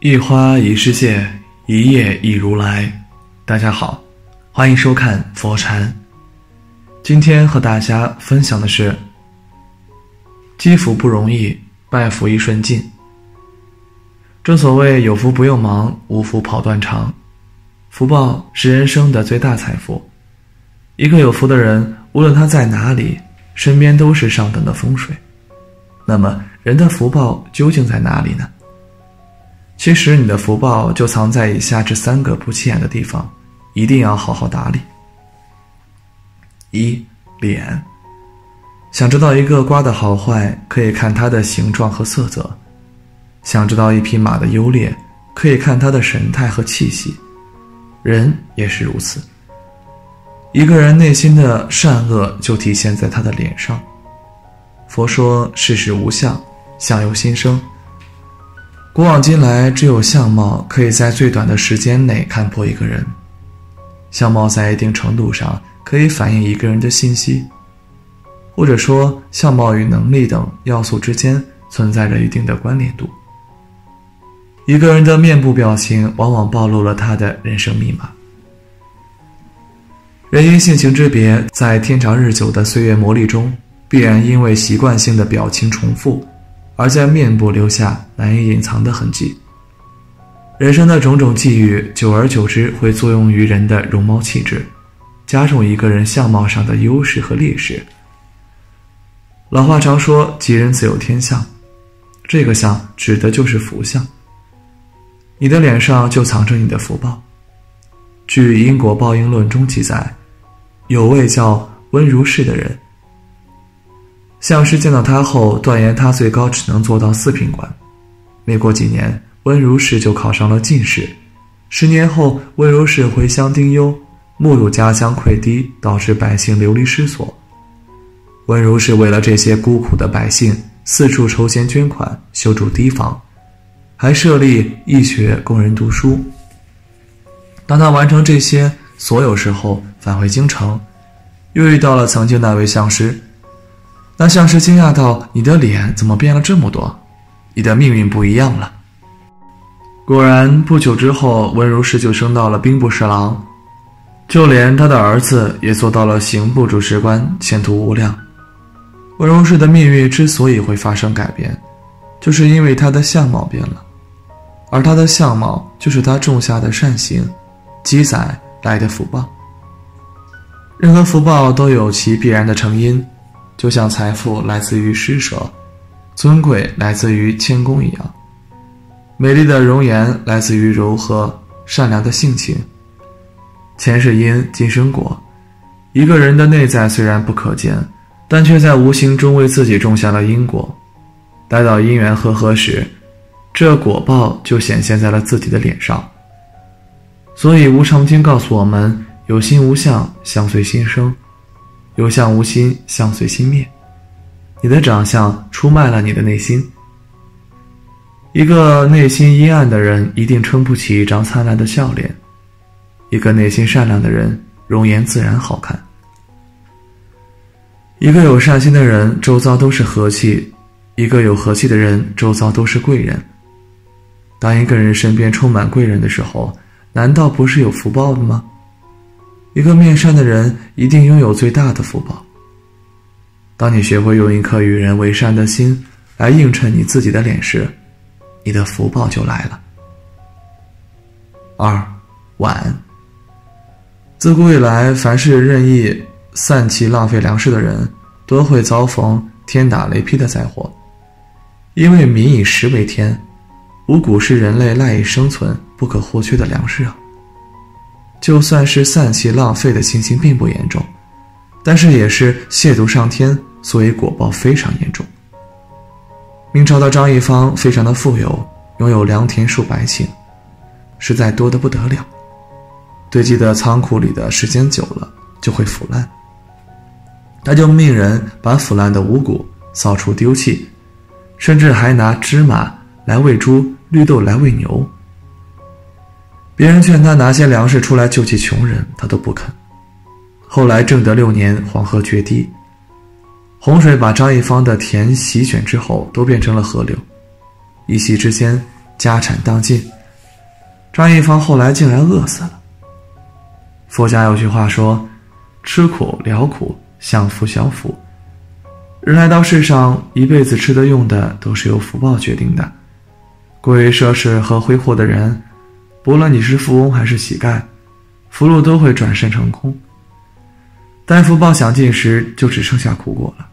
一花一世界，一叶一如来。大家好，欢迎收看佛禅。今天和大家分享的是积福不容易，败福一瞬尽。正所谓有福不用忙，无福跑断肠。福报是人生的最大财富。一个有福的人，无论他在哪里，身边都是上等的风水。那么人的福报究竟在哪里呢？其实你的福报就藏在以下这3个不起眼的地方，一定要好好打理。1. 脸。想知道一个瓜的好坏，可以看它的形状和色泽；想知道一匹马的优劣，可以看它的神态和气息。人也是如此，一个人内心的善恶就体现在他的脸上。佛说世事无相，相由心生。古往今来，只有相貌可以在最短的时间内看破一个人。相貌在一定程度上可以反映一个人的信息，或者说相貌与能力等要素之间存在着一定的关联度。一个人的面部表情往往暴露了他的人生密码。人因性情之别，在天长日久的岁月磨砺中，必然因为习惯性的表情重复，而在面部留下难以隐藏的痕迹。人生的种种际遇，久而久之会作用于人的容貌气质，加重一个人相貌上的优势和劣势。老话常说，吉人自有天相，这个相指的就是福相。你的脸上就藏着你的福报。据因果报应论中记载，有位叫温如是的人，相师见到他后断言他最高只能做到4品官。没过几年，温如是就考上了进士。10年后，温如是回乡丁忧，目睹家乡溃堤，导致百姓流离失所。温如是为了这些孤苦的百姓，四处筹钱捐款，修筑堤防，还设立义学供人读书。当他完成这些所有事后，返回京城，又遇到了曾经那位相师。那相师惊讶道：“你的脸怎么变了这么多？你的命运不一样了。”果然，不久之后，温如是就升到了兵部侍郎，就连他的儿子也做到了刑部主事官，前途无量。温如是的命运之所以会发生改变，就是因为他的相貌变了，而他的相貌就是他种下的善行积攒来的福报。任何福报都有其必然的成因，就像财富来自于施舍，尊贵来自于谦恭一样，美丽的容颜来自于柔和善良的性情。前世因，今生果。一个人的内在虽然不可见，但却在无形中为自己种下了因果。待到因缘和合时，这果报就显现在了自己的脸上。所以无常经告诉我们，有心无相，相随心生；有相无心，相随心灭。你的长相出卖了你的内心。一个内心阴暗的人，一定撑不起一张灿烂的笑脸。一个内心善良的人，容颜自然好看。一个有善心的人，周遭都是和气；一个有和气的人，周遭都是贵人。当一个人身边充满贵人的时候，难道不是有福报的吗？一个面善的人一定拥有最大的福报。当你学会用一颗与人为善的心来映衬你自己的脸时，你的福报就来了。2. 晚。自古以来，凡是任意散弃浪费粮食的人，都会遭逢天打雷劈的灾祸。因为民以食为天，五谷是人类赖以生存不可或缺的粮食啊。就算是散弃浪费的情形并不严重，但是也是亵渎上天，所以果报非常严重。明朝的张一芳非常的富有，拥有良田数百顷，实在多得不得了。堆积的仓库里的时间久了就会腐烂，他就命人把腐烂的五谷扫除丢弃，甚至还拿芝麻来喂猪，绿豆来喂牛。别人劝他拿些粮食出来救济穷人，他都不肯。后来正德6年，黄河决堤，洪水把张一芳的田席卷之后都变成了河流，一夕之间家产荡尽， 张一芳后来竟然饿死了。佛家有句话说，吃苦了苦，享福享福。人来到世上，一辈子吃的用的都是由福报决定的。过于奢侈和挥霍的人，不论你是富翁还是乞丐，福禄都会转瞬成空。待福报享尽时，就只剩下苦果了。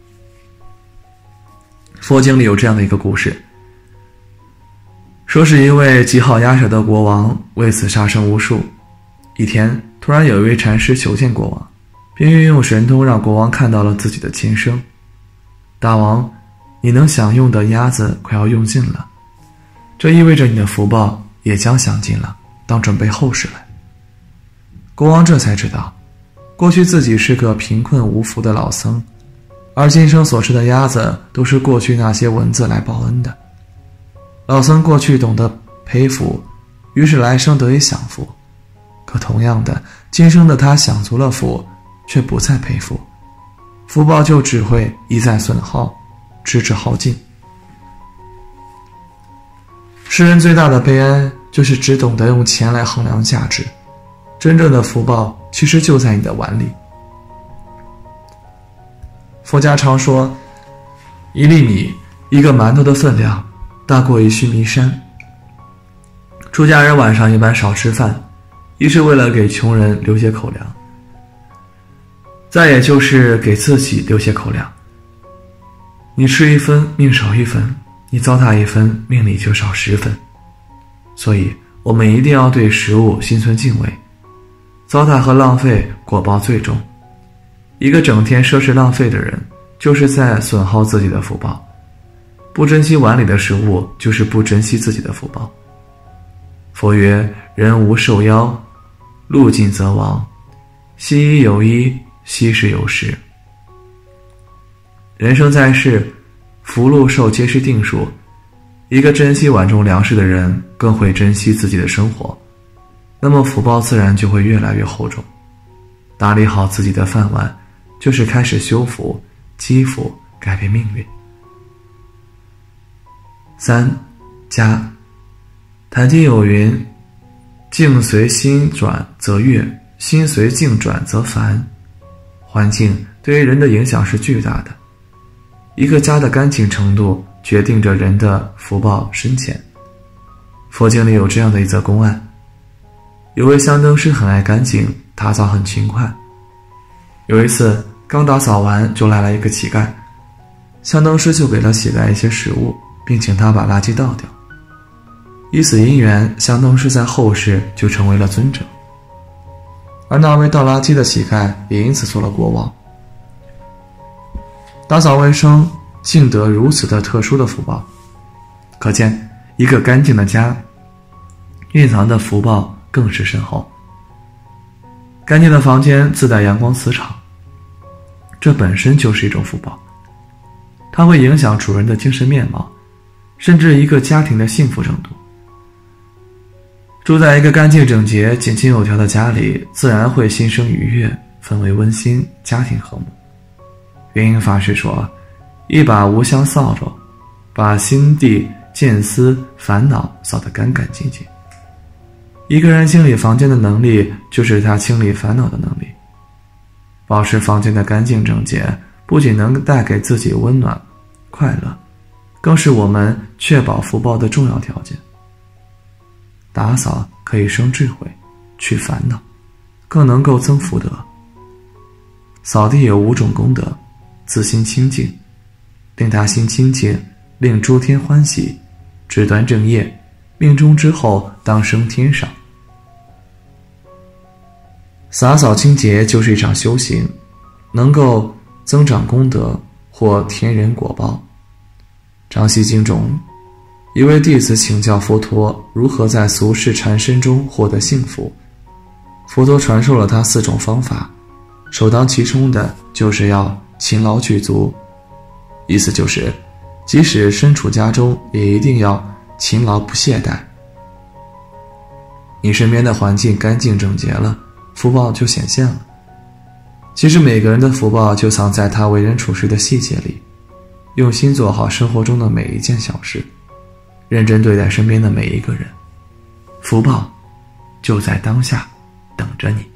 佛经里有这样的一个故事，说是一位极好压舌的国王，为此杀生无数。一天，突然有一位禅师求见国王，并运用神通让国王看到了自己的亲生。大王，你能享用的鸭子快要用尽了，这意味着你的福报也将享尽了，当准备后事来。国王这才知道，过去自己是个贫困无福的老僧，而今生所吃的鸭子都是过去那些蚊子来报恩的。老僧过去懂得培福，于是来生得以享福。可同样的，今生的他享足了福，却不再培福，福报就只会一再损耗，直至耗尽。世人最大的悲哀，就是只懂得用钱来衡量价值，真正的福报其实就在你的碗里。佛家常说，一粒米，一个馒头的分量，大过一须弥山。出家人晚上一般少吃饭，一是为了给穷人留些口粮，再也就是给自己留些口粮。你吃一分，命少一分；你糟蹋一分，命里就少10分。所以我们一定要对食物心存敬畏，糟蹋和浪费果报最重。一个整天奢侈浪费的人，就是在损耗自己的福报。不珍惜碗里的食物，就是不珍惜自己的福报。佛曰，人无寿夭，路尽则亡，夕衣有衣，夕食有食。人生在世，福禄寿皆是定数，一个珍惜碗中粮食的人，更会珍惜自己的生活，那么福报自然就会越来越厚重。打理好自己的饭碗，就是开始修福、积福，改变命运。3. 家。坛经有云，境随心转则悦，心随境转则烦。环境对于人的影响是巨大的，一个家的干净程度决定着人的福报深浅。佛经里有这样的一则公案，有位香灯师很爱干净，打扫很勤快。有一次刚打扫完，就来了一个乞丐，香灯师就给了乞丐一些食物，并请他把垃圾倒掉。以此因缘，香灯师在后世就成为了尊者，而那位倒垃圾的乞丐也因此做了国王。打扫卫生竟得如此的特殊的福报，可见一个干净的家蕴藏的福报更是深厚。干净的房间自带阳光磁场，这本身就是一种福报，它会影响主人的精神面貌，甚至一个家庭的幸福程度。住在一个干净整洁、井井有条的家里，自然会心生愉悦，氛围温馨，家庭和睦。圆瑛法师说，一把无香扫帚，把心地、见思、烦恼扫得干干净净。一个人清理房间的能力，就是他清理烦恼的能力。保持房间的干净整洁，不仅能带给自己温暖、快乐，更是我们确保福报的重要条件。打扫可以生智慧，去烦恼，更能够增福德。扫地有5种功德：自心清净，令他心清净，令诸天欢喜，指断正业，命中之后当升天上。洒扫清洁就是一场修行，能够增长功德或天人果报。张西经中，一位弟子请教佛陀如何在俗世缠身中获得幸福。佛陀传授了他4种方法，首当其冲的就是要勤劳具足，意思就是即使身处家中，也一定要勤劳不懈怠。你身边的环境干净整洁了，福报就显现了。其实每个人的福报就藏在他为人处事的细节里，用心做好生活中的每一件小事，认真对待身边的每一个人， 福报就在当下等着你。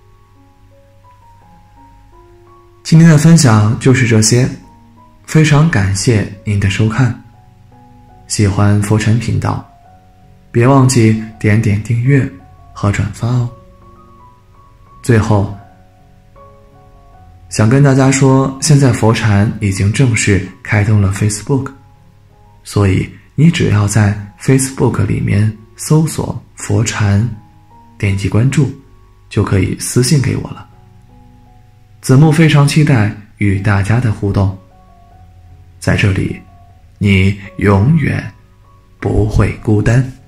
今天的分享就是这些，非常感谢您的收看。喜欢佛禅频道，别忘记点点订阅和转发哦。最后想跟大家说，现在佛禅已经正式开通了 Facebook， 所以你只要在 Facebook 里面搜索佛禅，点击关注，就可以私信给我了。子木非常期待与大家的互动，在这里，你永远不会孤单。